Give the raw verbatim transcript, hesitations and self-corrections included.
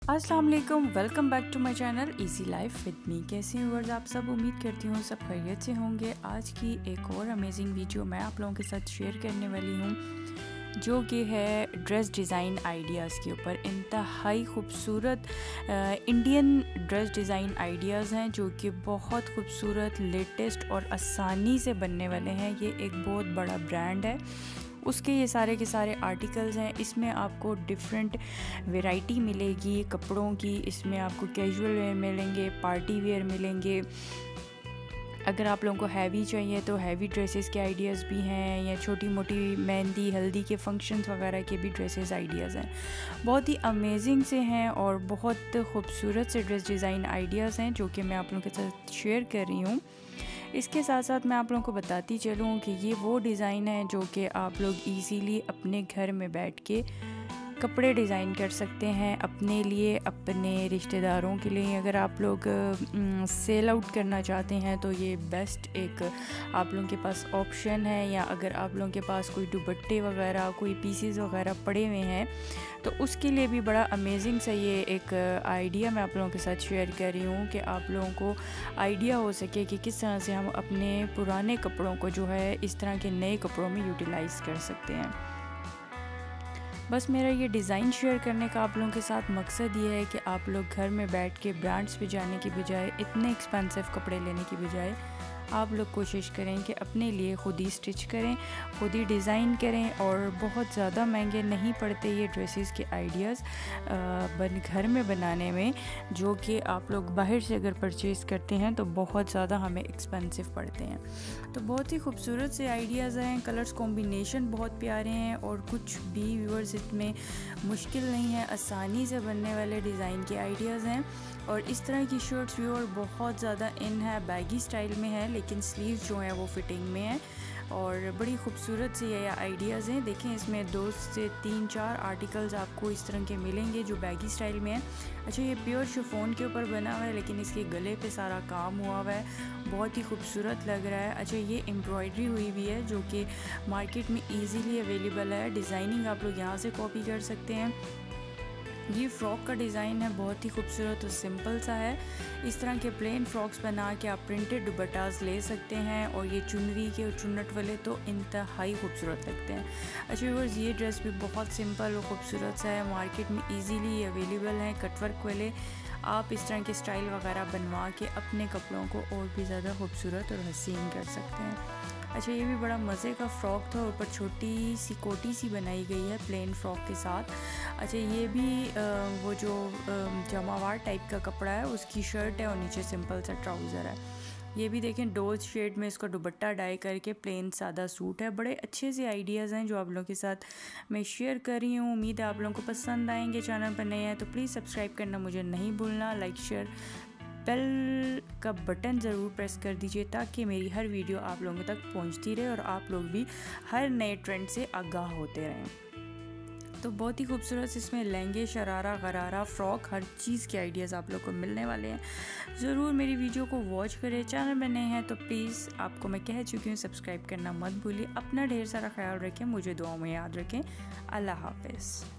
अस्सलाम वालेकुम, welcome back to my channel easy life with me. कैसे हैं व्यूअर्स आप सब? उम्मीद करती हूँ सब खैरियत से होंगे। आज की एक और अमेजिंग वीडियो मैं आप लोगों के साथ शेयर करने वाली हूँ, जो कि है ड्रेस डिज़ाइन आइडियाज़ के ऊपर। इंतहाई खूबसूरत इंडियन ड्रेस डिज़ाइन आइडियाज़ हैं जो कि बहुत खूबसूरत, लेटेस्ट और आसानी से बनने वाले हैं। ये एक बहुत बड़ा ब्रांड है, उसके ये सारे के सारे आर्टिकल्स हैं। इसमें आपको डिफरेंट वैरायटी मिलेगी कपड़ों की। इसमें आपको कैजुअल वेयर मिलेंगे, पार्टी वेयर मिलेंगे। अगर आप लोगों को हैवी चाहिए तो हैवी ड्रेसेस के आइडियाज़ भी हैं, या छोटी मोटी मेहंदी हल्दी के फंक्शंस वगैरह के भी ड्रेसेस आइडियाज़ हैं। बहुत ही अमेजिंग से हैं और बहुत खूबसूरत से ड्रेस डिज़ाइन आइडियाज़ हैं जो कि मैं आप लोगों के साथ शेयर कर रही हूँ। इसके साथ साथ मैं आप लोगों को बताती चलूँ कि ये वो डिज़ाइन है जो कि आप लोग इजीली अपने घर में बैठ के कपड़े डिज़ाइन कर सकते हैं अपने लिए, अपने रिश्तेदारों के लिए। अगर आप लोग सेल आउट करना चाहते हैं तो ये बेस्ट एक आप लोगों के पास ऑप्शन है। या अगर आप लोगों के पास कोई दुपट्टे वगैरह, कोई पीसेस वगैरह पड़े हुए हैं तो उसके लिए भी बड़ा अमेजिंग सा ये एक आइडिया मैं आप लोगों के साथ शेयर कर रही हूँ कि आप लोगों को आइडिया हो सके कि किस तरह से हम अपने पुराने कपड़ों को जो है इस तरह के नए कपड़ों में यूटिलाइज़ कर सकते हैं। बस मेरा ये डिज़ाइन शेयर करने का आप लोगों के साथ मकसद ये है कि आप लोग घर में बैठ के ब्रांड्स पे जाने की बजाय, इतने एक्सपेंसिव कपड़े लेने की बजाय, आप लोग कोशिश करें कि अपने लिए ख़ुद ही स्टिच करें, ख़ुद ही डिज़ाइन करें। और बहुत ज़्यादा महंगे नहीं पड़ते ये ड्रेसेस के आइडियाज़ बन घर में बनाने में, जो कि आप लोग बाहर से अगर परचेज़ करते हैं तो बहुत ज़्यादा हमें एक्सपेंसिव पड़ते हैं। तो बहुत ही खूबसूरत से आइडियाज़ हैं, कलर्स कॉम्बिनेशन बहुत प्यारे हैं और कुछ भी व्यूअर्स इसमें मुश्किल नहीं है, आसानी से बनने वाले डिज़ाइन के आइडियाज़ हैं। और इस तरह की शर्ट्स व्यूअर बहुत ज़्यादा इन है, बैगी स्टाइल में है, लेकिन स्लीव जो है वो फिटिंग में है और बड़ी खूबसूरत से ये आइडियाज़ हैं। देखें, इसमें दो से तीन चार आर्टिकल्स आपको इस तरह के मिलेंगे जो बैगी स्टाइल में है। अच्छा, ये प्योर शिफॉन के ऊपर बना हुआ है, लेकिन इसके गले पे सारा काम हुआ हुआ है, बहुत ही खूबसूरत लग रहा है। अच्छा, ये एम्ब्रॉयडरी हुई हुई है जो कि मार्केट में ईजीली अवेलेबल है। डिज़ाइनिंग आप लोग यहाँ से कॉपी कर सकते हैं। ये फ़्रॉक का डिज़ाइन है, बहुत ही खूबसूरत और सिंपल सा है। इस तरह के प्लेन फ्रॉक्स बना के आप प्रिंटेड दुपट्टास ले सकते हैं और ये चुनरी के और चुन्नट वाले तो इंतहाई खूबसूरत लगते हैं। अच्छा व्यूअर्स, ये ड्रेस भी बहुत सिंपल और ख़ूबसूरत सा है, मार्केट में इजीली अवेलेबल है कटवर्क वाले। आप इस तरह के स्टाइल वगैरह बनवा के अपने कपड़ों को और भी ज़्यादा खूबसूरत और हसीन कर सकते हैं। अच्छा, ये भी बड़ा मज़े का फ़्रॉक था, ऊपर छोटी सी कोटी सी बनाई गई है प्लेन फ्रॉक के साथ। अच्छा, ये भी आ, वो जो जमावार टाइप का कपड़ा है उसकी शर्ट है और नीचे सिंपल सा ट्राउज़र है। ये भी देखें, डोज शेड में इसका दुपट्टा डाई करके प्लेन सादा सूट है। बड़े अच्छे से आइडियाज़ हैं जो आप लोगों के साथ मैं शेयर कर रही हूँ। उम्मीद है आप लोगों को पसंद आएंगे। चैनल पर नए हैं तो प्लीज़ सब्सक्राइब करना मुझे नहीं भूलना। लाइक शेयर बेल का बटन ज़रूर प्रेस कर दीजिए ताकि मेरी हर वीडियो आप लोगों तक पहुंचती रहे और आप लोग भी हर नए ट्रेंड से आगाह होते रहें। तो बहुत ही खूबसूरत इसमें लहंगे, शरारा, गरारा, फ़्रॉक, हर चीज़ के आइडियाज़ आप लोग को मिलने वाले हैं। ज़रूर मेरी वीडियो को वॉच करें। चैनल में नए हैं तो प्लीज़, आपको मैं कह चुकी हूँ, सब्सक्राइब करना मत भूलिए। अपना ढेर सारा ख्याल रखें, मुझे दुआओं में याद रखें। अल्लाह हाफ़िज़।